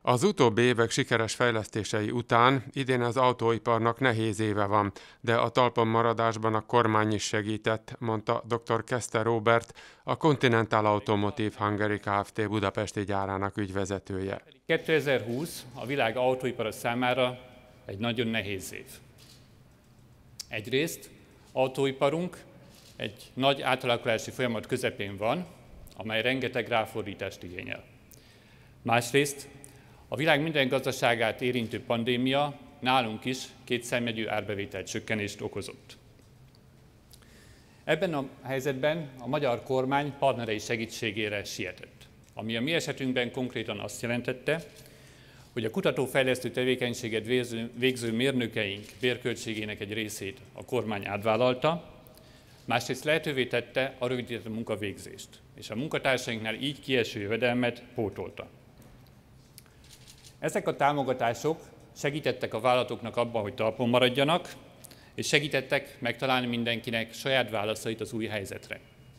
Az utóbbi évek sikeres fejlesztései után idén az autóiparnak nehéz éve van, de a talpon maradásban a kormány is segített, mondta dr. Keszter Róbert, a Continental Automotive Hungary Kft. Budapesti gyárának ügyvezetője. 2020 a világ autóipara számára egy nagyon nehéz év. Egyrészt autóiparunk egy nagy átalakulási folyamat közepén van, amely rengeteg ráfordítást igényel. Másrészt a világ minden gazdaságát érintő pandémia nálunk is kétszármegyű árbevétel csökkenést okozott. Ebben a helyzetben a magyar kormány partnerei segítségére sietett, ami a mi esetünkben konkrétan azt jelentette, hogy a kutató-fejlesztő tevékenységet végző mérnökeink bérköltségének egy részét a kormány átvállalta, másrészt lehetővé tette a rövidített munkavégzést, és a munkatársainknál így kieső jövedelmet pótolta. Ezek a támogatások segítettek a vállalatoknak abban, hogy talpon maradjanak, és segítettek megtalálni mindenkinek saját válaszait az új helyzetre.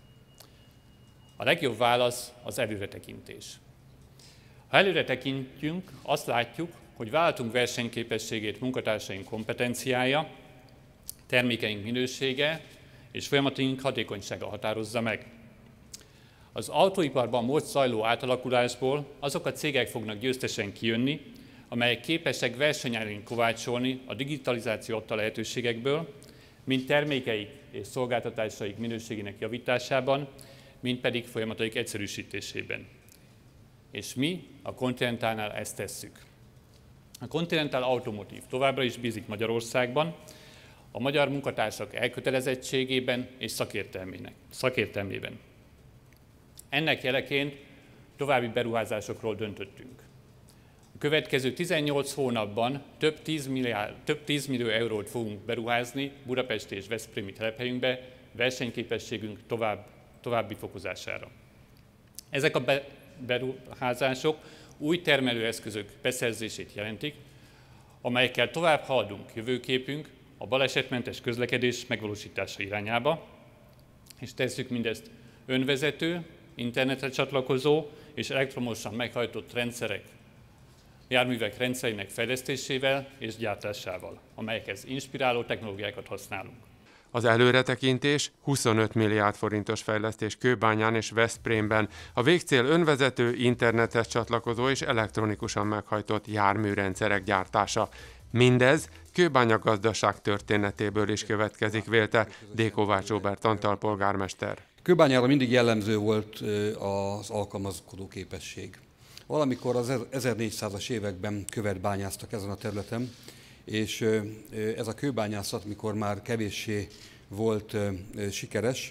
A legjobb válasz az előretekintés. Ha előre tekintjünk, azt látjuk, hogy vállalatunk versenyképességét munkatársaink kompetenciája, termékeink minősége és folyamataink hatékonysága határozza meg. Az autóiparban most zajló átalakulásból azok a cégek fognak győztesen kijönni, amelyek képesek versenyelőnyt kovácsolni a digitalizáció adta lehetőségekből, mind termékeik és szolgáltatásaik minőségének javításában, mind pedig folyamataik egyszerűsítésében. És mi a Continentalnál ezt tesszük. A Continental Automotive továbbra is bízik Magyarországban, a magyar munkatársak elkötelezettségében és szakértelmében. Ennek jeleként további beruházásokról döntöttünk. A következő 18 hónapban több 10 millió eurót fogunk beruházni budapesti és veszprémi telephelyünkbe versenyképességünk további fokozására. Ezek a beruházások új termelőeszközök beszerzését jelentik, amelyekkel tovább haladunk jövőképünk a balesetmentes közlekedés megvalósítása irányába, és tesszük mindezt önvezető, internetre csatlakozó és elektromosan meghajtott járművek rendszerének fejlesztésével és gyártásával, amelyekhez inspiráló technológiákat használunk. Az előretekintés 25 milliárd forintos fejlesztés Kőbányán és Veszprémben, a végcél önvezető, internethez csatlakozó és elektronikusan meghajtott járműrendszerek gyártása. Mindez Kőbánya gazdaság történetéből is következik, vélte D. Kovács Róbert antalpolgármester. Kőbányára mindig jellemző volt az alkalmazkodó képesség. Valamikor az 1400-as években követ bányáztak ezen a területen, és ez a kőbányászat, mikor már kevéssé volt sikeres,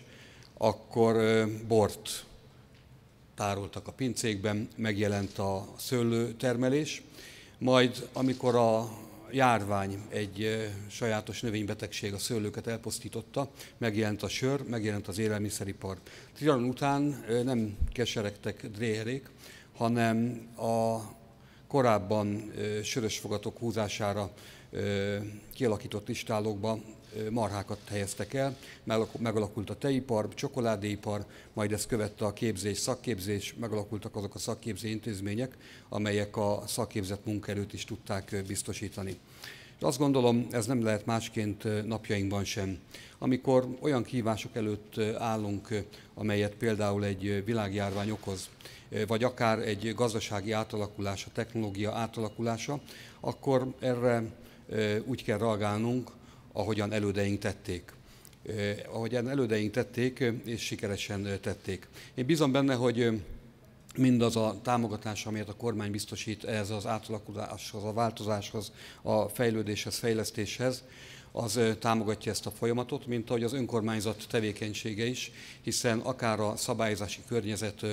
akkor bort tároltak a pincékben, megjelent a szőlőtermelés, majd amikor a járvány, egy sajátos növénybetegség a szőlőket elpusztította, megjelent a sör, megjelent az élelmiszeripar. Trianon után nem keseregtek dréherék, hanem a korábban sörösfogatok húzására kialakított istállókba marhákat helyeztek el, megalakult a tejipar, csokoládéipar, majd ezt követte a képzés, szakképzés, megalakultak azok a szakképző intézmények, amelyek a szakképzett munkaerőt is tudták biztosítani. És azt gondolom, ez nem lehet másként napjainkban sem. Amikor olyan kihívások előtt állunk, amelyet például egy világjárvány okoz, vagy akár egy gazdasági átalakulás, a technológia átalakulása, akkor erre úgy kell reagálnunk, ahogyan elődeink tették. Ahogyan elődeink tették, és sikeresen tették. Én bízom benne, hogy mindaz a támogatás, amelyet a kormány biztosít ehhez az átalakuláshoz, a változáshoz, a fejlődéshez, fejlesztéshez, az támogatja ezt a folyamatot, mint ahogy az önkormányzat tevékenysége is, hiszen akár a szabályozási környezet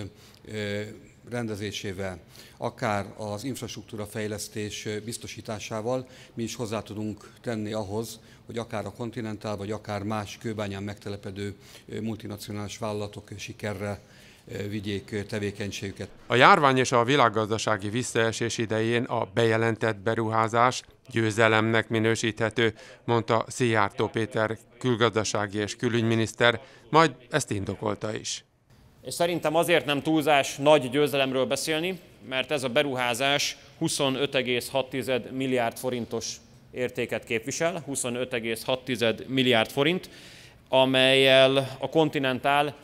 rendezésével, akár az infrastruktúra fejlesztés biztosításával mi is hozzá tudunk tenni ahhoz, hogy akár a Continental, vagy akár más Kőbányán megtelepedő multinacionális vállalatok sikerrel vigyék tevékenységüket. A járvány és a világgazdasági visszaesés idején a bejelentett beruházás győzelemnek minősíthető, mondta Szijjártó Péter külgazdasági és külügyminiszter, majd ezt indokolta is. És szerintem azért nem túlzás nagy győzelemről beszélni, mert ez a beruházás 25,6 milliárd forintos értéket képvisel, 25,6 milliárd forint, amellyel a Continental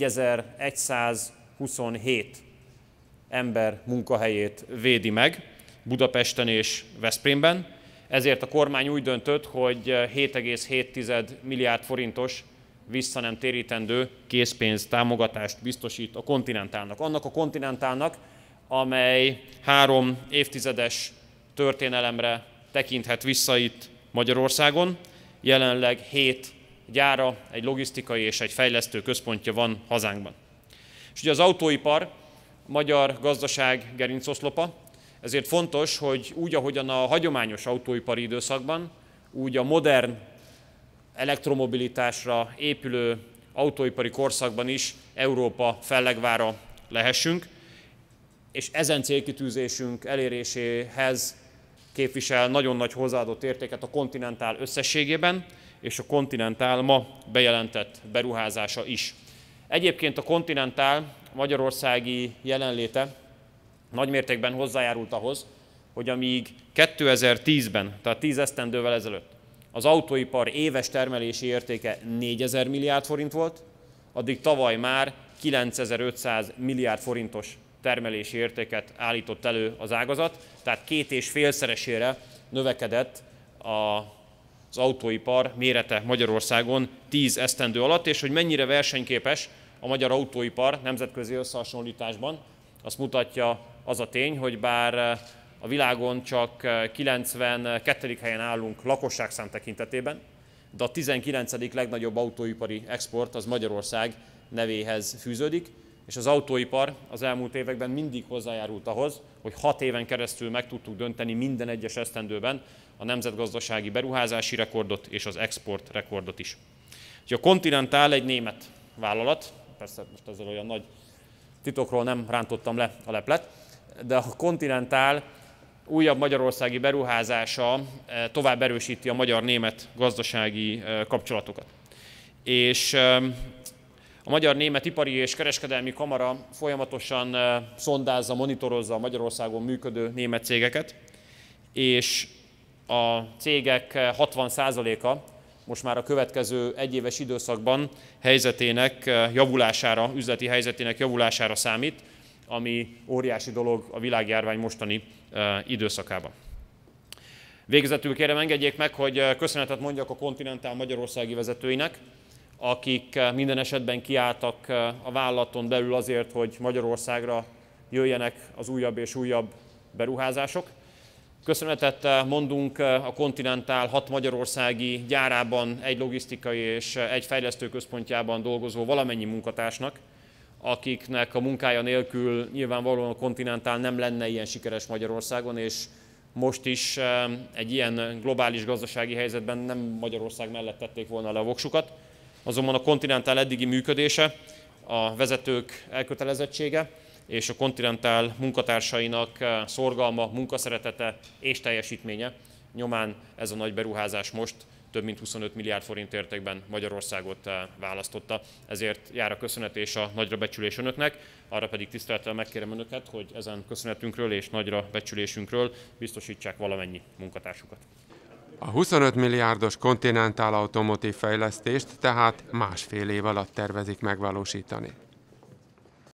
4127 ember munkahelyét védi meg Budapesten és Veszprémben. Ezért a kormány úgy döntött, hogy 7,7 milliárd forintos vissza nem térítendő készpénz támogatást biztosít a Continentalnak. Annak a Continentalnak, amely 3 évtizedes történelemre tekinthet vissza itt Magyarországon. Jelenleg 7 gyára, egy logisztikai és egy fejlesztő központja van hazánkban. És ugye az autóipar a magyar gazdaság gerincoszlopa, ezért fontos, hogy úgy, ahogyan a hagyományos autóipari időszakban, úgy a modern elektromobilitásra épülő autóipari korszakban is Európa fellegvára lehessünk, és ezen célkitűzésünk eléréséhez képvisel nagyon nagy hozzáadott értéket a Continental összességében, és a Continental ma bejelentett beruházása is. Egyébként a Continental magyarországi jelenléte nagymértékben hozzájárult ahhoz, hogy amíg 2010-ben, tehát 10 esztendővel ezelőtt az autóipar éves termelési értéke 4000 milliárd forint volt, addig tavaly már 9500 milliárd forintos termelési értéket állított elő az ágazat, tehát 2,5-szeresére növekedett az autóipar mérete Magyarországon 10 esztendő alatt, és hogy mennyire versenyképes a magyar autóipar nemzetközi összehasonlításban, azt mutatja az a tény, hogy bár a világon csak 92. helyen állunk lakosságszám tekintetében, de a 19. legnagyobb autóipari export az Magyarország nevéhez fűződik, és az autóipar az elmúlt években mindig hozzájárult ahhoz, hogy 6 éven keresztül meg tudtuk dönteni minden egyes esztendőben a nemzetgazdasági beruházási rekordot és az export rekordot is. Úgyhogy a Continental egy német vállalat, persze most ezzel olyan nagy titokról nem rántottam le a leplet, de a Continental újabb magyarországi beruházása tovább erősíti a magyar-német gazdasági kapcsolatokat. És a Magyar-Német Ipari és Kereskedelmi Kamara folyamatosan szondázza, monitorozza a Magyarországon működő német cégeket, és a cégek 60%-a most már a következő egyéves időszakban helyzetének javulására, üzleti helyzetének javulására számít, ami óriási dolog a világjárvány mostani időszakában. Végezetül kérem, engedjék meg, hogy köszönetet mondjak a Continental magyarországi vezetőinek, akik minden esetben kiálltak a vállalaton belül azért, hogy Magyarországra jöjjenek az újabb és újabb beruházások. Köszönetet mondunk a Continental 6 magyarországi gyárában, egy logisztikai és egy fejlesztőközpontjában dolgozó valamennyi munkatársnak, akiknek a munkája nélkül nyilvánvalóan a Continental nem lenne ilyen sikeres Magyarországon, és most is egy ilyen globális gazdasági helyzetben nem Magyarország mellett tették volna le a voksukat. Azonban a Continental eddigi működése, a vezetők elkötelezettsége és a Continental munkatársainak szorgalma, munkaszeretete és teljesítménye nyomán ez a nagy beruházás most több mint 25 milliárd forint értékben Magyarországot választotta. Ezért jár a köszönet és a nagyra becsülés önöknek, arra pedig tisztelettel megkérem önöket, hogy ezen köszönetünkről és nagyra becsülésünkről biztosítsák valamennyi munkatársukat. A 25 milliárdos Continental Automotive fejlesztést tehát másfél év alatt tervezik megvalósítani.